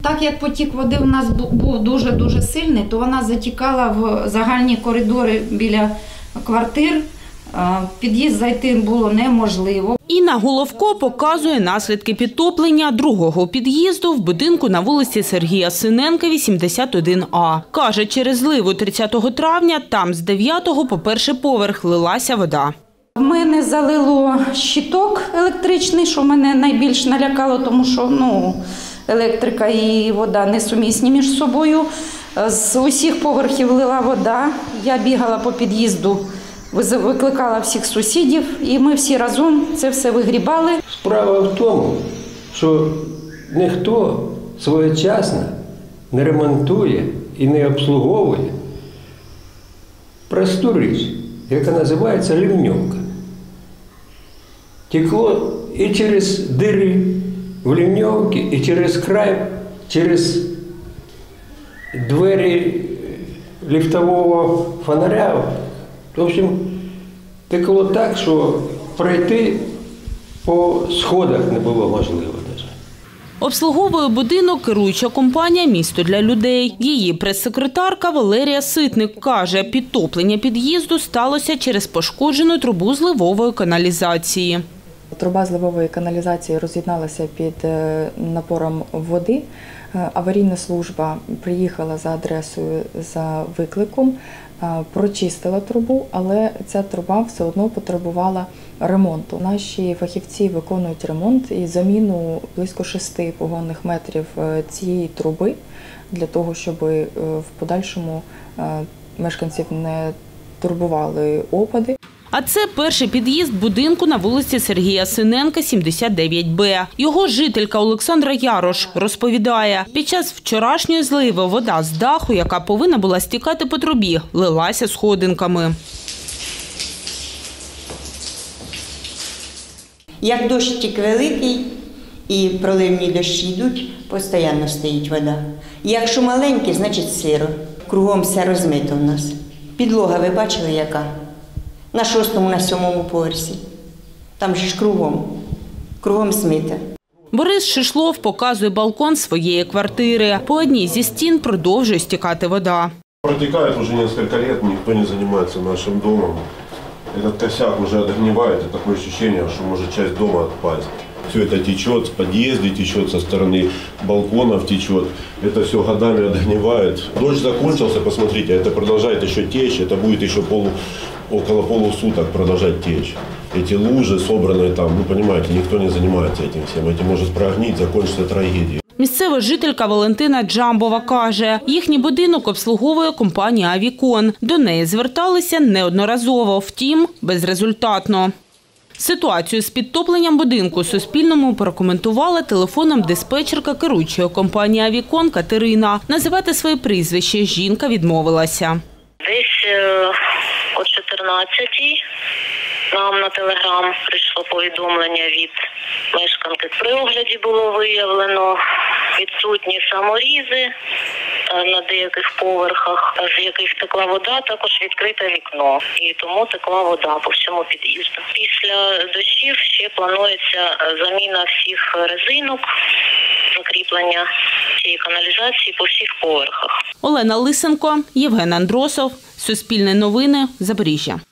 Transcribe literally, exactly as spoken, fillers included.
Так як потік води у нас був дуже-дуже сильний, то вона затікала в загальні коридори біля квартир. В під'їзд зайти було неможливо. Інна Головко показує наслідки підтоплення другого під'їзду в будинку на вулиці Сергія Синенка, вісімдесят один А. Каже, через зливу тридцятого травня там з дев'ятого по перший поверх лилася вода. В мене залило щиток електричний, що мене найбільш налякало, тому що ну, електрика і вода несумісні між собою. З усіх поверхів лила вода. Я бігала по під'їзду, викликала всіх сусідів, і ми всі разом це все вигрібали. Справа в тому, що ніхто своєчасно не ремонтує і не обслуговує просту річ, яка називається ливньовка. Текло і через дири в ливньовці, і через край, через двері ліфтового фонаря. В общем, текло так, що пройти по сходах не було можливо. Обслуговує будинок керуюча компанія «Місто для людей». Її прес-секретарка Валерія Ситник каже, підтоплення під'їзду сталося через пошкоджену трубу зливової каналізації. Труба зливової каналізації роз'єдналася під напором води. Аварійна служба приїхала за адресою за викликом, прочистила трубу, але ця труба все одно потребувала ремонту. Наші фахівці виконують ремонт і заміну близько шести погонних метрів цієї труби, для того, щоб в подальшому мешканців не турбували опади. А це перший під'їзд будинку на вулиці Сергія Синенка, сімдесят дев'ять Б. Його жителька Олександра Ярош розповідає, під час вчорашньої зливи вода з даху, яка повинна була стікати по трубі, лилася сходинками. Як дощик великий і проливні дощі йдуть, постійно стоїть вода. Якщо маленький, значить сиро. Кругом все розмито в нас. Підлога, ви бачили, яка? На шостому, на сьомому поверсі. Там же ж кругом. Кругом смите. Борис Шишлов показує балкон своєї квартири. По одній зі стін продовжує стікати вода. Протікає вже кілька років, ніхто не займається нашим домом. Этот косяк уже отгнивает, и такое ощущение, что может часть дома отпасть. Все это течет, с подъезда течет, со стороны балконов течет. Это все годами отгнивает. Дождь закончился, посмотрите, это продолжает еще течь, это будет еще полу, около полусуток продолжать течь. Эти лужи, собранные там, ну понимаете, никто не занимается этим всем. Этим может прогнить, закончиться трагедией. Місцева жителька Валентина Джамбова каже, їхній будинок обслуговує компанія «Авікон». До неї зверталися неодноразово, втім, безрезультатно. Ситуацію з підтопленням будинку Суспільному прокоментувала телефоном диспетчерка керуючої компанії «Авікон» Катерина. Називати своє прізвище жінка відмовилася. Десь о чотирнадцятій нам на телеграм прийшло повідомлення від мешканки. При огляді було виявлено відсутні саморізи на деяких поверхах, з яких текла вода, також відкрите вікно. І тому текла вода по всьому під'їзду. Після дощів ще планується заміна всіх резинок, закріплення цієї каналізації по всіх поверхах. Олена Лисенко, Євген Андросов, Суспільне новини, Запоріжжя.